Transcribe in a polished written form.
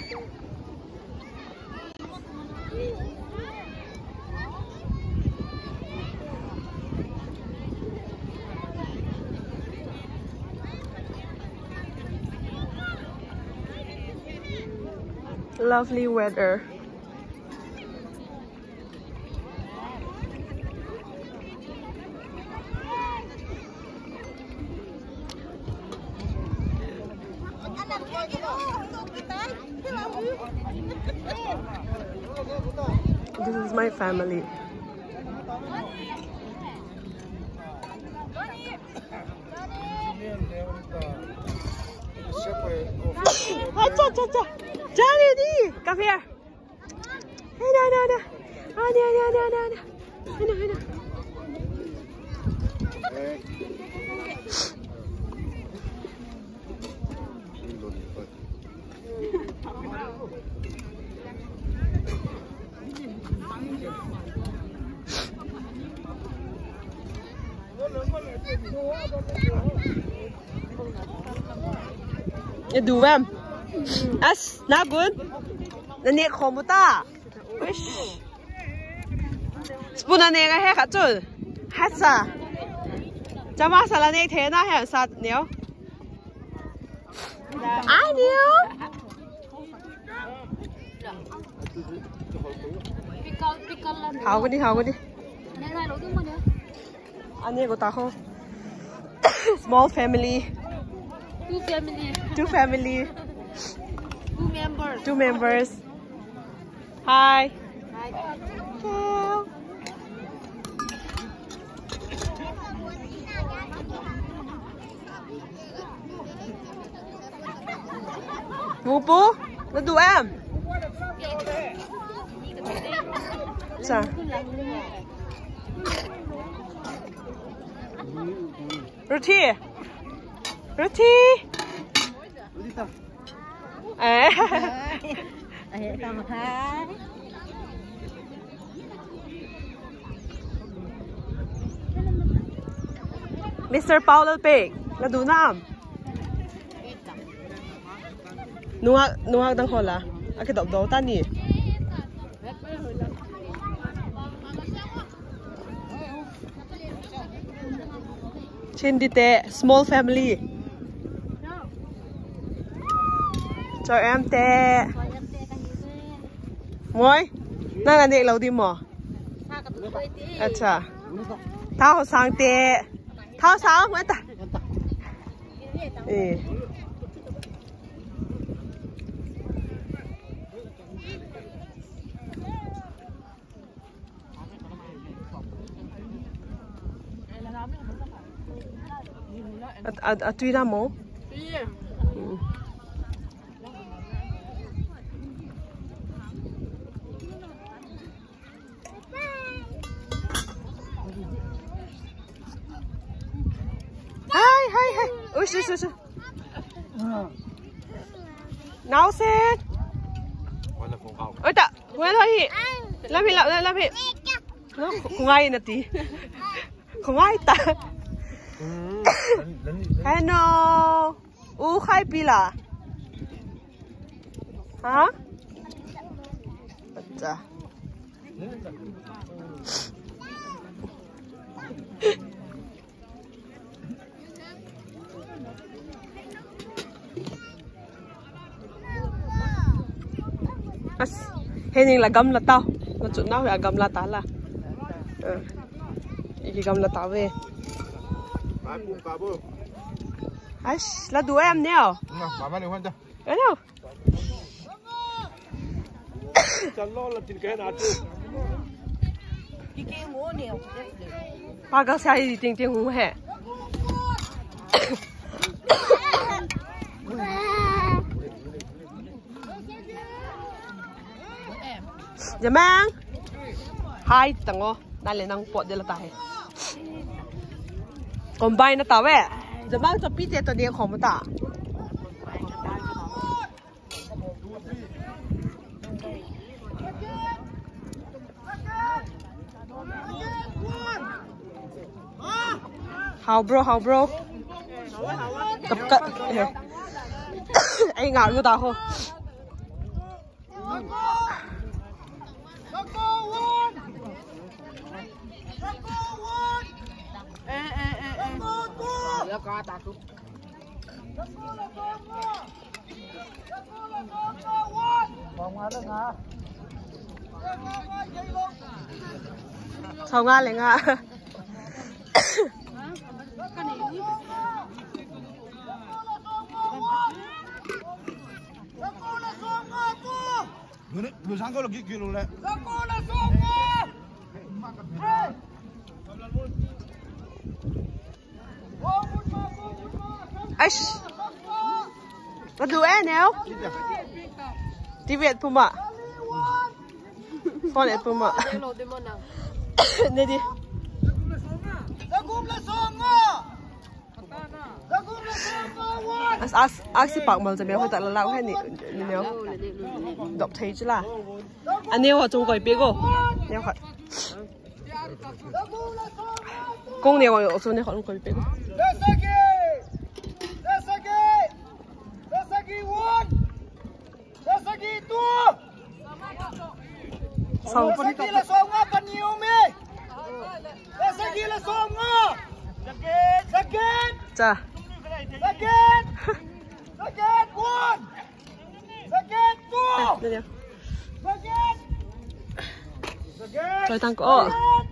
Lovely weather. This is my family. Johnny, come here. Hey, no. You do them. That's not good. The neck homuta. Wish. Spoon an egg a haircut too. Hatsa. Jama salane tena have sat new. I knew. How good? Annie got a home. Small family. Two family. Two members. Hi. Hello. Bố, nó đùa em. Sao? Ruti. Mr. Paulo Pig, nó đủ nam. Nuha đang hồi là, cái đậu đậu ta nhỉ? Trên đi tệ, small family. Cho em tệ. Ngồi,นั่งอันนี้เราดีมั้งअच्छा thao sang tệ thao sáng mấy ta tuy ra mố Hi. Ui, sư. Nào xem. Ôi ta, quên thôi hì. Làm hì. Nó không ai nè tí. Không ai ta. Hello. Khai pila. Hả? अच्छा. Hình là gầm là tao, nó chuẩn nào là gầm là tá là, cái gầm là tao về. Là đuổi em nè. Mama đi khoan cho. Cái nào? Chân lo là tin cái nào chứ? Cái ngô nè. Ba cái xe đi tiếng ngô hè. Dạ mang hai tầng ô đây là năng bọt đây là tài còn bay nó tao vậy dạ mang cho pizza tôi đi không mà ta how bro tập cận anh ngào như tao không Sao nga lại nga. Lu sangka lagi kilo le. Aish. Có đủ em nào? Đi Việt Puma. Phone at Puma. Này đi. Aksi pak mal jam ho ta la lao hai ni neo dop thei chla ani ho chung koi pe go neo khat kong neo ho so ne ho koi pe go sau Là song á bao nhiêu mi? Là song á. Jacket. Cha. Jacket one. Jacket two. Đây nè. Jacket. Rồi tăng cổ.